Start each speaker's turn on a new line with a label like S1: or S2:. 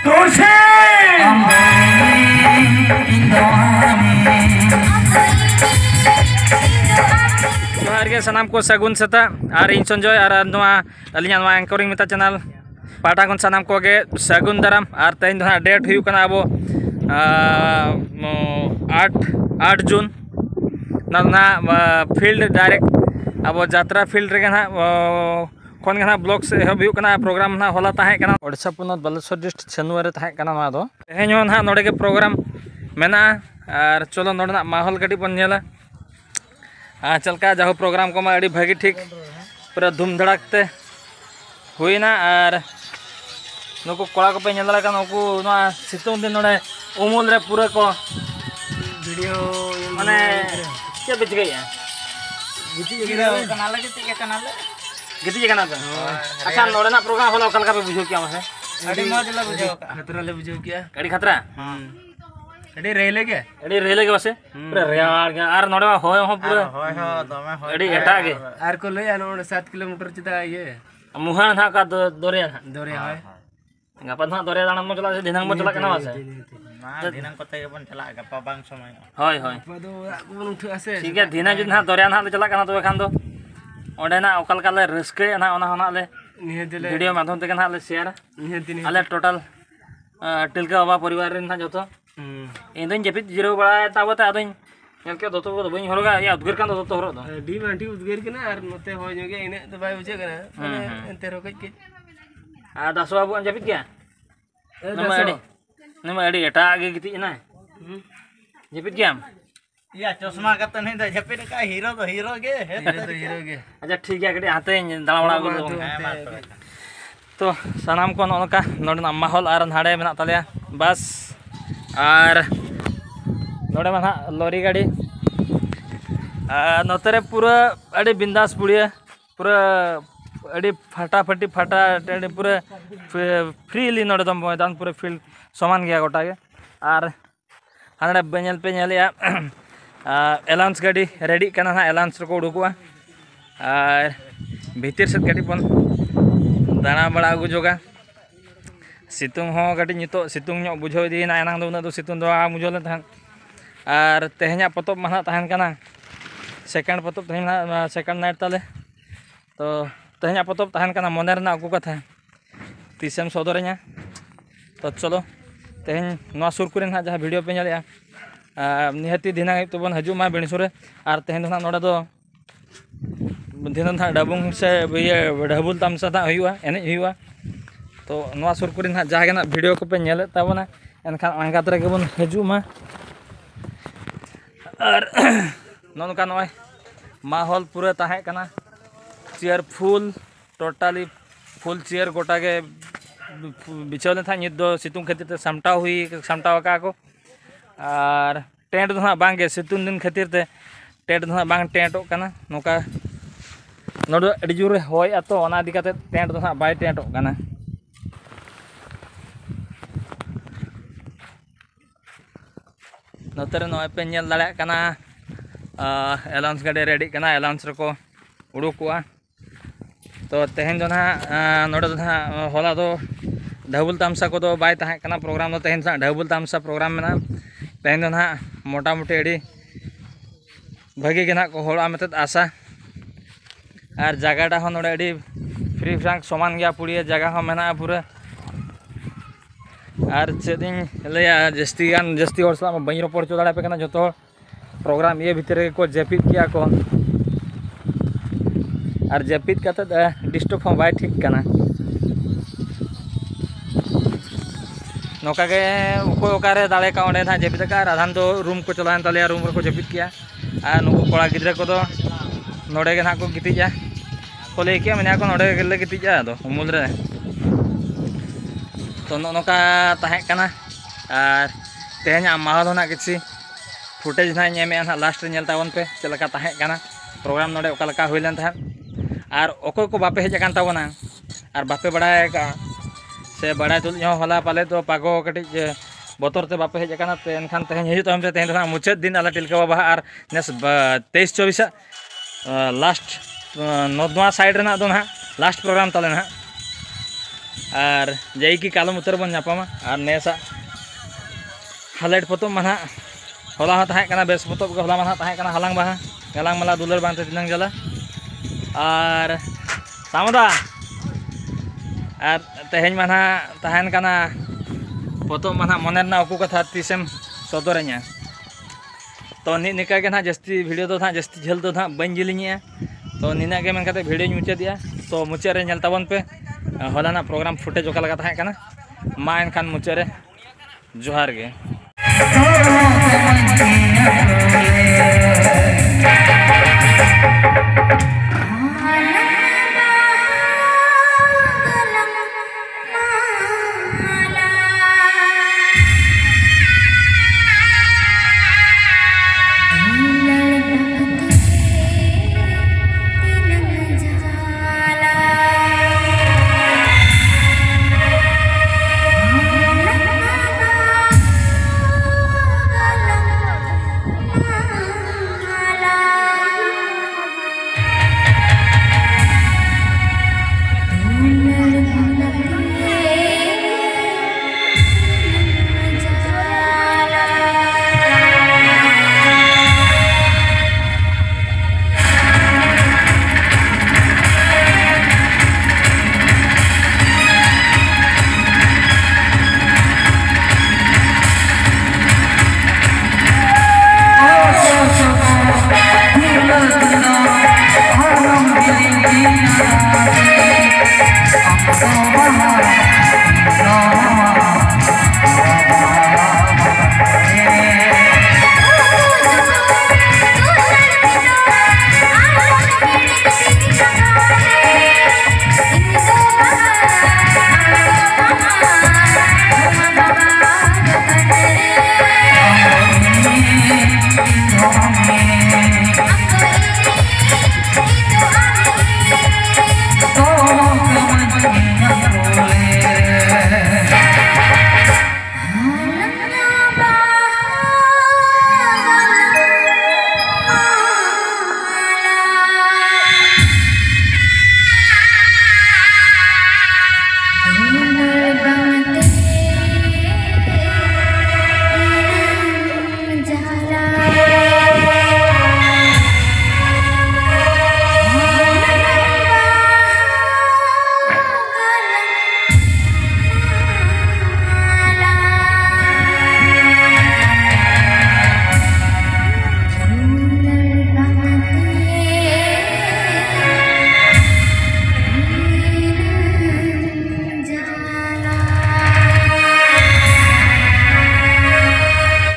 S1: जोहार के सानाम को सगुन सेता और इन संजय और अलिया एंकरिंग मेता चैनल पाटा खन सानाम को गे सगुन दाराम और तेन दो डेट हुई कना अब 8 जून ना फील्ड डायरेक्ट अब जात्रा फील्ड रे ना खन गे ब्लॉक से एहब हुई कना प्रोग्राम ना होला ताहे कना ओडिशा पोनत बालेश्वर डिस्ट्रिक्ट छनुआ ताहे कना ना दो तेहें हो ना नोडे के प्रोग्राम मेना और चलो नोडना माहौल कटी बन नेला चलका जाहो प्रोग्राम को अड़ी भागी ठीक पूरा धूम धड़कते हुईना और नुकु कोड़ा को पे नेला का नुकु ना सितुंग दिन नोडे उमुल रे पूरा को
S2: वीडियो
S1: माने क्या बिच गई है
S2: गिटी कनाल
S1: गिटी जगह ना अच्छा नोडे ना प्रोग्राम होला कल का पे बुझो क्या मसे
S2: अड़ी मौज ला बुझो खतरा ले बुझो क्या
S1: अड़ी खतरा
S2: अड़ी रेले के
S1: बसे पूरा रेयार के आर नोडे होय हो पूरा
S2: होय हो दमे होय
S1: अड़ी एटा के
S2: आर को ले आनो 7 किलोमीटर चिता ये
S1: मुहा ना का दोरिया
S2: दोरे होय
S1: गपा ना दोरिया दाना मो चला से दिनांग मो चला कना बसे
S2: ना दिनांग कते बन चला गपा बांग समय
S1: होय होय
S2: पदो बन उठ आसे
S1: ठीक है दिना जुन ना दोरिया ना चला कना तो खान दो ओडे ना ओकल का ले रस्के ना ओना होना ले
S2: निहतिले
S1: वीडियो माध्यम ते ना ले शेयर
S2: निहति
S1: आले टोटल टिलका बाबा परिवार रे ना जतो इन दिन जपित जीरो बड़ा ताबते आदों नेल के दोतो को बई हरगा या उद्गर कान दोतो हरो दो
S2: डी मांटी उद्गर के ना आर नते हो जोगे इने तो बाय बुझे कना एंते रो के
S1: आ दासो बाबू जपित क्या नम अड़ी एटा आगे गिति ना जपित क्या
S2: या चश्मा का तो नहीं था जपित का हीरो के
S1: अच्छा ठीक है कटी हाथे दाड़ा बड़ा तो सानाम को नोका नोडना माहौल आर हाड़े मेना तलिया बस और नोडे मा लॉरी गाड़ी नोतरे पूरा अड़ी बिंदास पुड़िया पूरा अड़ी फटाफटी फटा पूरा फ्रीली नोडे दम मैदान पूरा फील्ड समान गया गोटा के और हाँ बेल पे नेलिया एलाउंस गाड़ी रेडी करना ना एलाउंस को उड़ूकुआ और भीतर से गाड़ी बन दाना बड़ा अगू जोगा सितुंग हो गाड़ी नितो सितुंग बुझो दीना एनांग दो उना सितुंग दो बुझो ले तहन और तेहना पतब मा तहन कना सेकेंड पतब तहन सेकेंड नाइट ताले तो तेहना पतब तहन कना मने रना अगू कथा तीसम सदरኛ तो चलो तेहन नवा सुर करे ना जहाँ वीडियो पे नेलिया निहती दिना तबन हजू मा बेणीसुरे और तेहन ना नोडे दो दिन ना डबुंग से ये ढबुल तमसा ना हुआ एने हुआ तो नवा सुर करे ना जहाँ ना वीडियो को पे नेले ताबना एनखान आंगात रे बन हजू मा और नोनका नय माहौल पूरा ताहे कना chair full totally full chair गोटा के बिछाव था नित दो सितुंग खातिर ते सामटाव का को और टेंट दो ना बांगे सितुंग दिन खातिर ते टेंट दो ना बांग टेंटो कना नोका नोडो अड़ी जोर होय अतो ओना इदी काते टेंट दो ना बाय टेंटो कना नोतरे नय पे नेल दाड़ा कना एलाउंस गाड़ी रेडी कना एलाउंस रको उडुकुआ तो तेहन जो ना नोडे दो ना होला दो ढबुल तामसा को दो बाय ताहे कना प्रोग्राम दो तेहन सा ढबुल तामसा प्रोग्राम में ना तेहन दो ना मोटा मोटी अड़ी भागी के ना को होड़ा मत आशा और जगह हो नोडे अड़ी फ्री फ्रांक समान गया पुड़िया जगह हो मेना पूरा और चेदिन लैया जस्ती और सला बई रोपड़ चो दाड़ा पे कना जो प्रोग्राम ये भीतर को जपित किया को और जपित का डिस्टर्ब हो बाय ठीक कना नौका के ओकारे दाड़े का ओंडे ना जपित का आधान तो रूम को चलान तलिया रूम को जपित किया और नुकु कोड़ा गिद्रा को दो नोडे के ना को गितिजा को ले किया मैंने को नोडे के ले गितिजा दो उमुल रे तो नौका ताहे कना और तेहना माहौल ना किसी फुटेज ना नेमे ना लास्ट रे नेल तावन पे चलका ताहे कना प्रोग्राम नोडे ओकालका हुइलन था और ओको को बापे हेज कान तावना और बापे बड़ाय का से बड़ा तुल होला पाले तो पागो कटी बतर ते बापे हेज काना ते एनखान तेहन हिजु तम तेहन ना मुचाद दिन आला टिलका बाबा और नेस 23-24 लास्ट नदवा साइड रे ना दो ना लास्ट प्रोग्राम ताले ना और जय की कालम उतर बन नापामा और नेसा हाइलाइट पतोब मना होला हाँ बेस पतोब के होला मना हलांग बाहा गलांग मला दुलर बांते दिनांग जला और सामदा और तेहें मना तहन कना पतोब मना मनेरना उकू कथा तीसेम सदरኛ तो निका के ना जस्ती वीडियो तो था जस्ती झेल तो था बन जिलिंगे तो निना के मन वीडियो मुचाद दिया तो मुचाद रे नेल ताबन पे हलाना प्रोग्राम फुटेज ओका लगा था मा एनखान मुचाद रे जोहार गे।